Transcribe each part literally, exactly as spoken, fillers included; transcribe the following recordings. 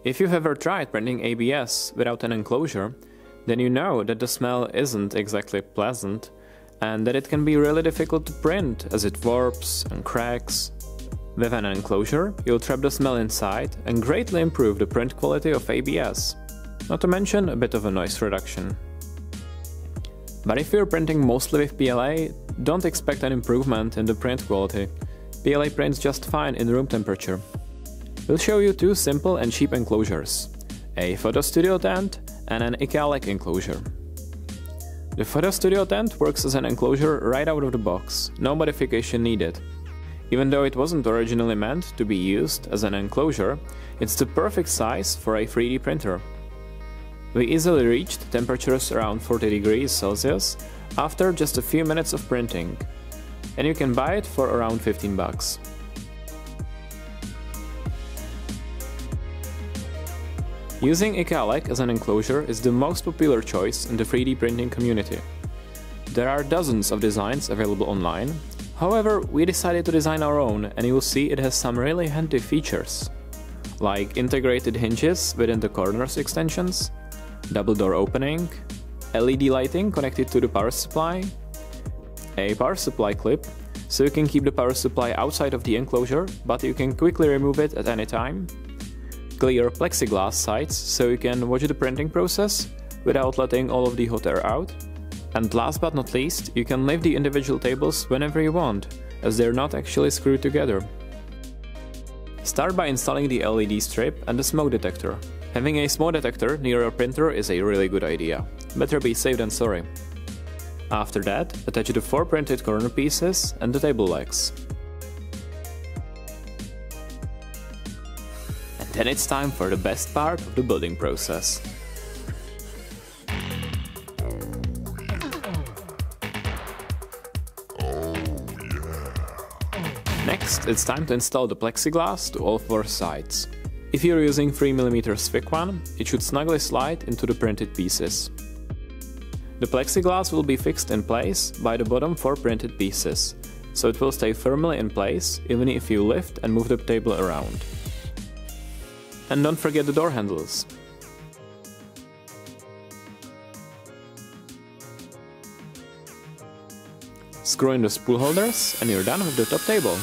If you've ever tried printing A B S without an enclosure, then you know that the smell isn't exactly pleasant and that it can be really difficult to print as it warps and cracks. With an enclosure, you'll trap the smell inside and greatly improve the print quality of A B S, not to mention a bit of a noise reduction. But if you're printing mostly with P L A, don't expect an improvement in the print quality. P L A prints just fine in room temperature. We'll show you two simple and cheap enclosures, a Photo Studio tent and an IKEA-like enclosure. The Photo Studio tent works as an enclosure right out of the box, no modification needed. Even though it wasn't originally meant to be used as an enclosure, it's the perfect size for a three D printer. We easily reached temperatures around forty degrees Celsius after just a few minutes of printing, and you can buy it for around fifteen bucks. Using IKEA-like as an enclosure is the most popular choice in the three D printing community. There are dozens of designs available online, however, we decided to design our own, and you will see it has some really handy features, like integrated hinges within the corners extensions, double door opening, L E D lighting connected to the power supply, a power supply clip, so you can keep the power supply outside of the enclosure, but you can quickly remove it at any time, clear plexiglass sides so you can watch the printing process without letting all of the hot air out, and last but not least, you can lift the individual tables whenever you want, as they're not actually screwed together. Start by installing the L E D strip and the smoke detector. Having a smoke detector near your printer is a really good idea. Better be safe than sorry. After that, attach the four printed corner pieces and the table legs. And then it's time for the best part of the building process. Next, it's time to install the plexiglass to all four sides. If you're using three millimeter thick one, it should snugly slide into the printed pieces. The plexiglass will be fixed in place by the bottom four printed pieces, so it will stay firmly in place even if you lift and move the table around. And don't forget the door handles. Screw in the spool holders and you're done with the top table.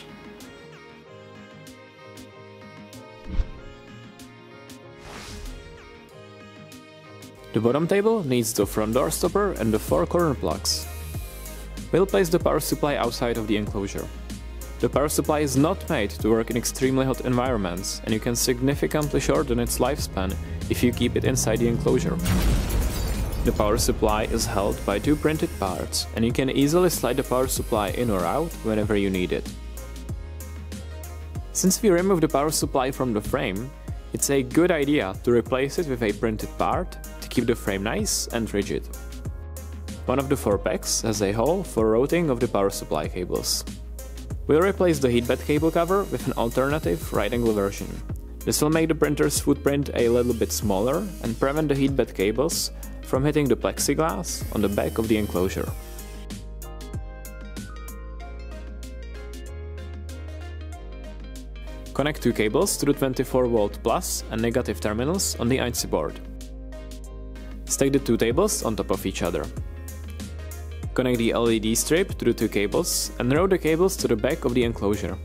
The bottom table needs the front door stopper and the four corner plugs. We'll place the power supply outside of the enclosure. The power supply is not made to work in extremely hot environments, and you can significantly shorten its lifespan if you keep it inside the enclosure. The power supply is held by two printed parts, and you can easily slide the power supply in or out whenever you need it. Since we removed the power supply from the frame, it's a good idea to replace it with a printed part to keep the frame nice and rigid. One of the four pegs has a hole for routing of the power supply cables. We'll replace the heatbed cable cover with an alternative right-angle version. This will make the printer's footprint a little bit smaller and prevent the heatbed cables from hitting the plexiglass on the back of the enclosure. Connect two cables to the twenty-four volt plus and negative terminals on the I C board. Stack the two tables on top of each other. Connect the L E D strip to the two cables and route the cables to the back of the enclosure.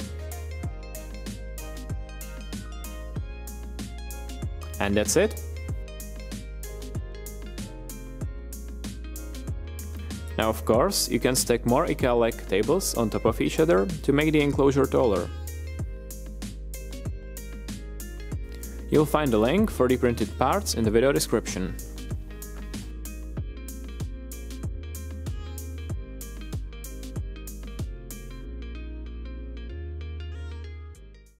And that's it. Now of course, you can stack more IKEA-like tables on top of each other to make the enclosure taller. You'll find the link for the printed parts in the video description.